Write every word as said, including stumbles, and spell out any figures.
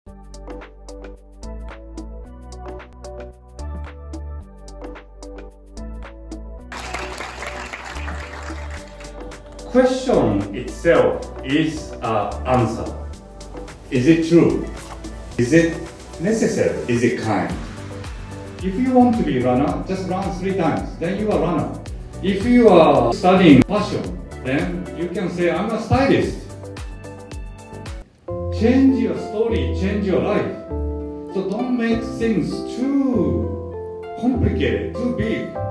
Question itself is an answer. Is it true? Is it necessary? Is it kind? If you want to be a runner, just run three times, then you are a runner. If you are studying fashion, then you can say, I'm a stylist. Change your story, change your life. So don't make things too complicated, too big.